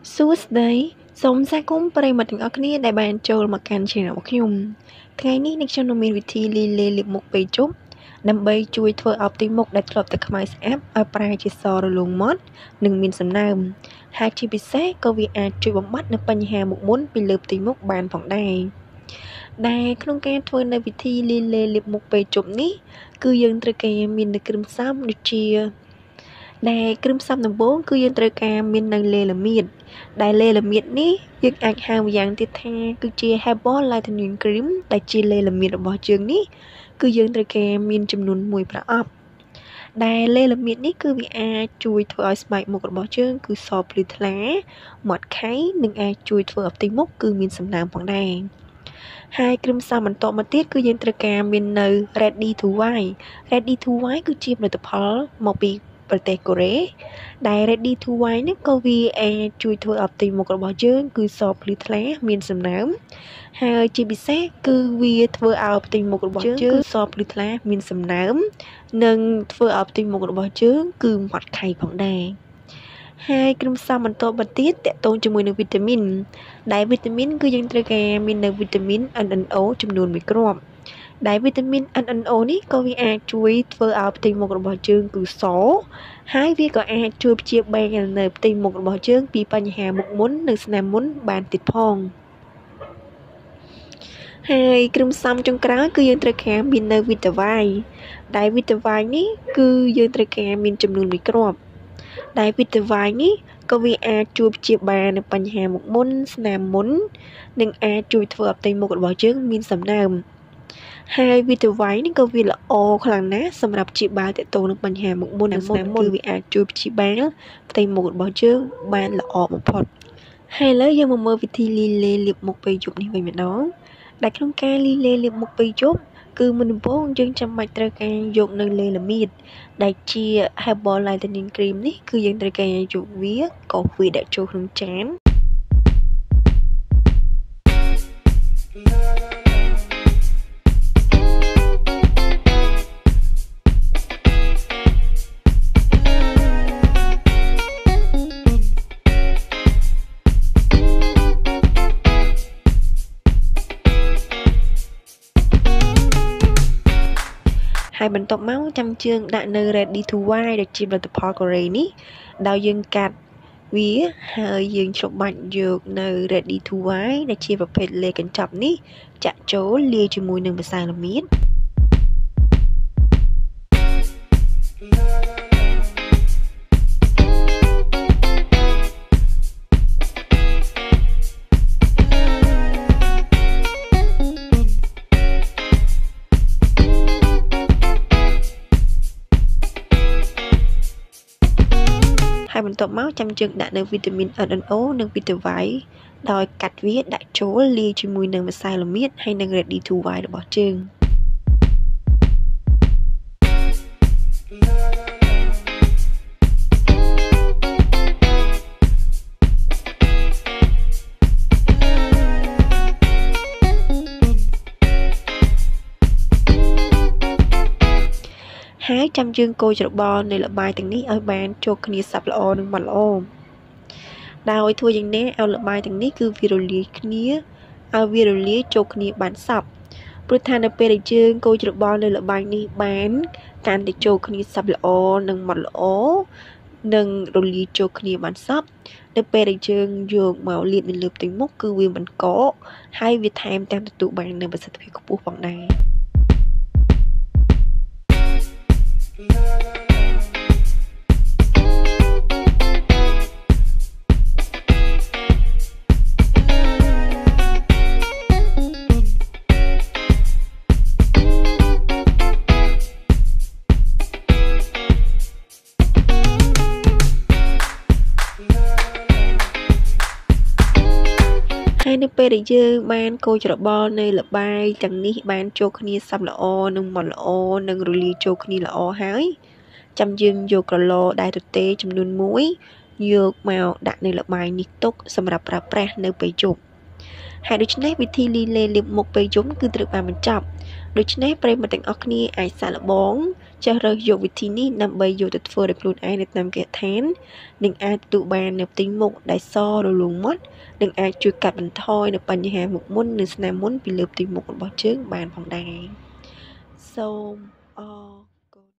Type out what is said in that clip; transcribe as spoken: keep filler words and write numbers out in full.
សួស្តីសូមស្វាគមន៍ប្រិយមិត្តទាំងអស់គ្នាដែលបានចូលមកកាន់ Channel របស់ខ្ញុំថ្ងៃនេះអ្នកខ្ញុំនឹងមានវិធីលាយលេលាបមុខពេលជប់ដើម្បីជួយធ្វើឲ្យផ្ទៃមុខដែលធ្លាប់តែខ្មៅស្អាតឲ្យប្រែជាសរលោងមាត់និងមានសំណើមហើយជាពិសេសក៏វាអាចជួយបំបត្តិនូវបញ្ហាមុខមុនពីលើផ្ទៃមុខបានផងដែរដែលក្នុងការធ្វើនៅវិធីលាយលេលាបមុខពេលជប់នេះគឺយើងត្រូវការមាននៅគ្រឿងផ្សំដូចជាដែលគ្រឿងផ្សំដំបូងគឺយើងត្រូវការមាននៅលេឡាមៀតដែលលេឡាមៀតនេះយើងអាចហៅម្យ៉ាងទៀតថាគឺជា Herbal Lightening Cream ដែលជាលេឡាមៀតរបស់យើងនេះគឺយើងត្រូវការមានចំនួនមួយប្រអប់ដែលលេឡាមៀតនេះគឺវាអាចជួយធ្វើឲ្យស្បែកមុខរបស់យើងគឺសភ្លឺថ្លាមាត់ខៃនិងអាចជួយធ្វើឲ្យផ្ទៃមុខគឺមានសំណើមផងដែរហើយគ្រឿងផ្សំបន្តមកទៀតគឺយើងត្រូវការមាននៅ Ready to Wear Ready to Wear គឺជាផលិតផលមកពីប្រទេសកូរ៉េដែល Ready to Wear នេះក៏វាអាចជួយធ្វើឲ្យផ្ទៃមុខរបស់យើងគឺសភ្លឺថ្លាមានសំណើមហើយជាពិសេសគឺវាធ្វើឲ្យផ្ទៃមុខរបស់យើងគឺសភ្លឺថ្លាមានសំណើមនិងធ្វើឲ្យផ្ទៃមុខរបស់យើងគឺមាត់ខៃផងដែរហើយគ្រឿងផ្សំបន្តមកទៀតតកតងជាមួយនឹងវីតាមីនដែលវីតាមីនគឺយើងត្រូវការមាននៅវីតាមីន เอ็น เอ็น โอ ចំនួនមួយគ្រាប់ដែលវីតាមីន เอ็น เอ็น โอ នេះក៏វាអាចជួយធ្វើឲ្យផ្ទៃមុខរបស់យើងគឺសហើយវាក៏អាចជួយព្យាបាលនៅផ្ទៃមុខរបស់យើងពីបញ្ហាមុខមុននិងស្នាមមុនបានទៀតផងហើយគ្រឿងផ្សំចុងក្រោយគឺយើងត្រូវការមាននៅវីតាវ៉ៃដែលវីតាវ៉ៃនេះគឺយើងត្រូវការមានចំនួនមួយគ្រាប់ដែលវីតាវ៉ៃនេះក៏វាអាចជួយព្យាបាលនៅបញ្ហាមុខមុនស្នាមមុននិងអាចជួយធ្វើឲ្យផ្ទៃមុខរបស់យើងមានសំណើមហើយវីតាវ៉ៃនេះក៏វាល្អខ្លាំងណាស់សម្រាប់ព្យាបាលទាក់ទងនឹងបញ្ហាមុខមុននិងស្នាមមុនគឺវាអាចជួយព្យាបាលផ្ទៃមុខរបស់យើងបានល្អបំផុតហើយឥឡូវយើងមកមើលវិធីលាយលេលាបមុខពេលយប់នេះវិញម្ដងដែលក្នុងការលាយលេលាបមុខពេលយប់គឺមុនដំបូងយើងចាំបាច់ត្រូវការយកនៅលេឡាមៀតដែលជា Herbal Lightening Cream នេះគឺយើងត្រូវការយកវាកោសវាដាក់ចូលក្នុងចានហើយបន្ទាប់មកចាំជើងដាក់នៅ Ready to Wear ដែលជាផលិតផលកូរ៉េនេះដោយយើងកាត់វាហើយយើងច្របាច់យកនៅ Ready to Wear ដែលជាប្រភេទលេកញ្ចប់នេះចាក់ចូលលាយជាមួយនឹងម្សៅឡាមៀតហើយបន្ទាប់មកចាំជើងដាក់នៅវីតាមីន เอ็น เอ็น โอ និងវីតាវ៉ៃដោយកាត់វាដាក់ចូលលាយជាមួយនឹងម្សៅឡាមៀតហើយនឹង Ready to Wear របស់ជើងហើយចាំយើងកូរច្របល់នៃល្បាយទាំងនេះឲ្យបានចូលគ្នាសព្វល្អនិងម៉ត់ល្អដោយធ្វើយ៉ាងណាឲ្យល្បាយទាំងនេះគឺវារលាយគ្នាឲ្យវារលាយចូលគ្នាបានសព្វព្រោះថានៅពេលដែលយើងកូរច្របល់នៃល្បាយនេះបានកាន់តែចូលគ្នាសព្វល្អនិងម៉ត់ល្អនិងរលាយចូលគ្នាបានសព្វនៅពេលដែលយើងយកមកលាបនៅលើផ្ទៃមុខគឺវាមិនកកហើយវាថែមទាំងទទួលបាននូវប្រសិទ្ធភាពខ្ពស់ផងដែរហើយនៅពេលដែលយើងបានកូរច្របល់នៃល្បាយទាំងនេះបានចូលគ្នាសព្វល្អនិងម៉ត់ល្អនិងរលាយចូលគ្នាល្អហើយចាំយើងយកក្រឡដែលទទេចំនួនមួយយកមកដាក់នៅល្បាយនេះទុកសម្រាប់ប្រើប្រាស់នៅពេលយប់ហើយដូច្នេះវិធីលាយលេលាបមុខពេលយប់គឺត្រូវបានបញ្ចប់ដូច្នេះប្រិយមិត្តទាំងអស់គ្នាអាចសាកល្បងចេះរើសយកវិធីនេះដើម្បីយកទៅធ្វើដោយខ្លួនឯងនៅតាមគេហដ្ឋាននិងអាចទទួលបាននៅផ្ទៃមុខដែលសរលូងមាត់និងអាចជួយកាត់បន្ថយនៅបញ្ហាមុខមុននិងស្នាមមុនពីលើផ្ទៃមុខរបស់ជើងបានផងដែរសូមអរ